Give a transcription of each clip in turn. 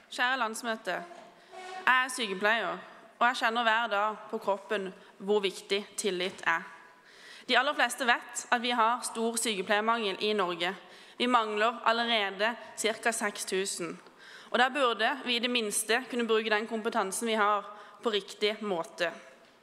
Kjære landsmøte, jeg er sykepleier, og jeg kjenner hver dag på kroppen hvor viktig tillit er. De aller fleste vet at vi har stor sykepleiermangel i Norge. Vi mangler allerede ca. 6 000. Og der burde vi i det minste kunne bruke den kompetansen vi har på riktig måte.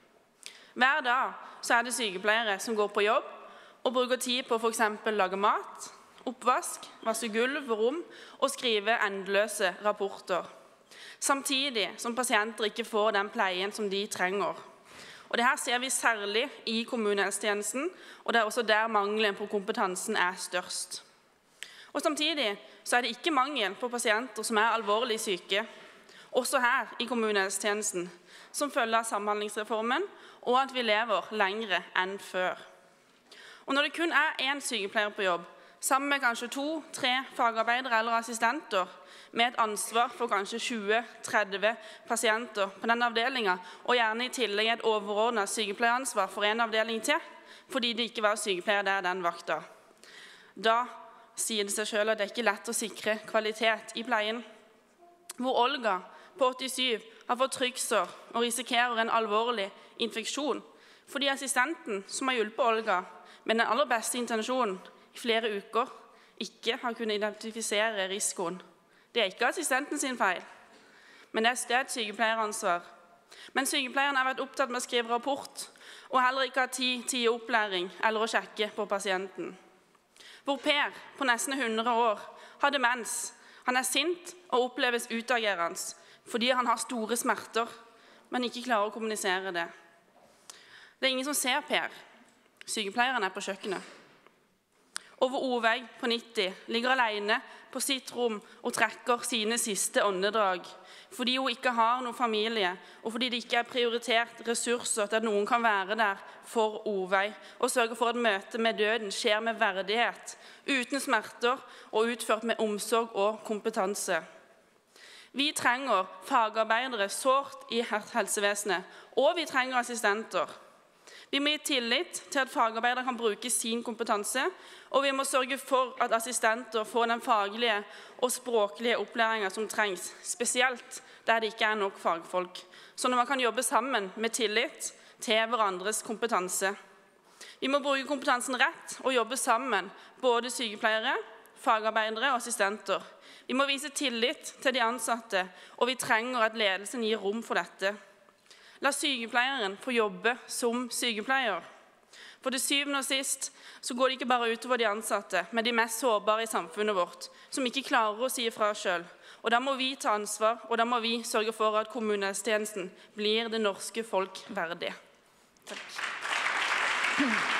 Hver dag så er det sykepleiere som går på jobb og bruker tid på for eksempel lage mat, oppvask, vaske gulv og rom og skrive endeløse rapporter. Samtidig som pasienter ikke får den pleien som de trenger. Og dette ser vi særlig i kommunehelsetjenesten, og det er også der mangelen på kompetansen er størst. Og samtidig så er det ikke mangel på pasienter som er alvorlig syke, også her i kommunehelsetjenesten, som følge av samhandlingsreformen, og at vi lever lengre enn før. Og når det kun er én sykepleier på jobb, sammen med kanskje 2-3 fagarbeidere eller assistenter, med et ansvar for kanskje 20-30 pasienter på den avdelingen, og gjerne i tillegg et overordnet sykepleieransvar for en avdeling til, fordi det ikke var sykepleier der den vakta. Da sier det seg selv at det ikke er lett å sikre kvalitet i pleien. Hvor Olga på 87 har fått trykksår og risikerer en alvorlig infeksjon, fordi assistenten som har hjulpet Olga med den aller beste intensjonen i flere uker, ikke har kunnet identifisere risikoen. Det er ikke assistenten sin feil, men det er et sykepleieransvar. Men sykepleieren har vært opptatt med å skrive rapport, og heller ikke har tid til opplæring eller å sjekke på pasienten. Hvor Per, på nesten 100 år, har demens. Han er sint og oppleves utagerende, fordi han har store smerter, men ikke klarer å kommunisere det. Det er ingen som ser Per. Sykepleieren er på kjøkkenet. Over Oveg på 90 ligger alene på sitt rom og trekker sine siste åndedrag, fordi hun ikke har noen familie, og fordi det ikke er prioritert ressurser til at noen kan være der for Oveg, og sørge for at møtet med døden skjer med verdighet, uten smerter og utført med omsorg og kompetanse. Vi trenger fagarbeidere sårt i helsevesenet, og vi trenger assistenter. Vi må gi tillit til at fagarbeidere kan bruke sin kompetanse, og vi må sørge for at assistenter får den faglige og språklige opplæringen som trengs, spesielt der det ikke er nok fagfolk, sånn at man kan jobbe sammen med tillit til hverandres kompetanse. Vi må bruke kompetansen rett og jobbe sammen, både sykepleiere, fagarbeidere og assistenter. Vi må vise tillit til de ansatte, og vi trenger at ledelsen gir rom for dette. La sykepleieren få jobbe som sykepleier. For til syvende og sist så går det ikke bare utover de ansatte, men de mest sårbare i samfunnet vårt, som ikke klarer å si ifra selv. Og da må vi ta ansvar, og da må vi sørge for at kommunehelsetjenesten blir det norske folk verdig. Takk.